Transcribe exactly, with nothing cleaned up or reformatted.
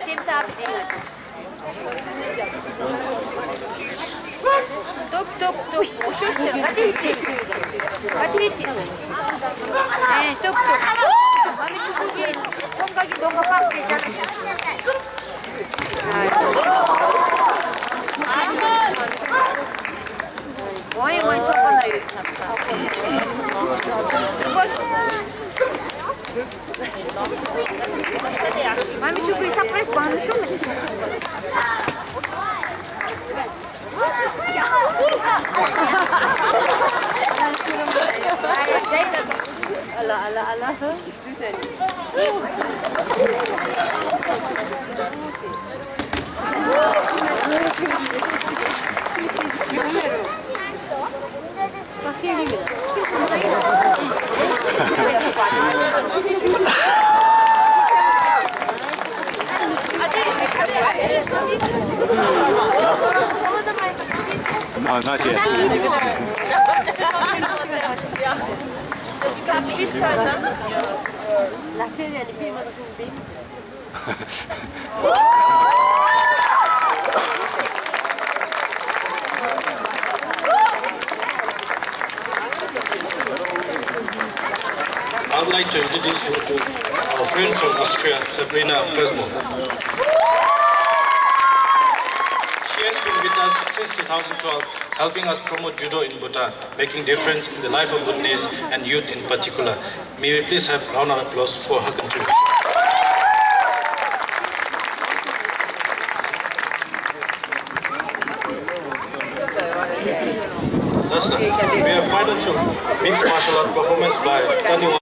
Top, top, top. Ușor, hadi içi. Hadi içi. Eh, top, top. Mami cukup gini. Somgagi donga pakai jangan. Oi, oi, sopa na yuk. Mami cukup surprise banget şu mu? Ala ala ala. No, not yet. La serie di prima da tutti. I would like to introduce you to our friend from Austria, Sabrina Fresmo. She has been with us since two thousand twelve, helping us promote judo in Bhutan, making difference in the life of Bhutanese and youth in particular. May we please have a round of applause for her contribution. Thus, we have final show, mixed martial art performance by Tanu.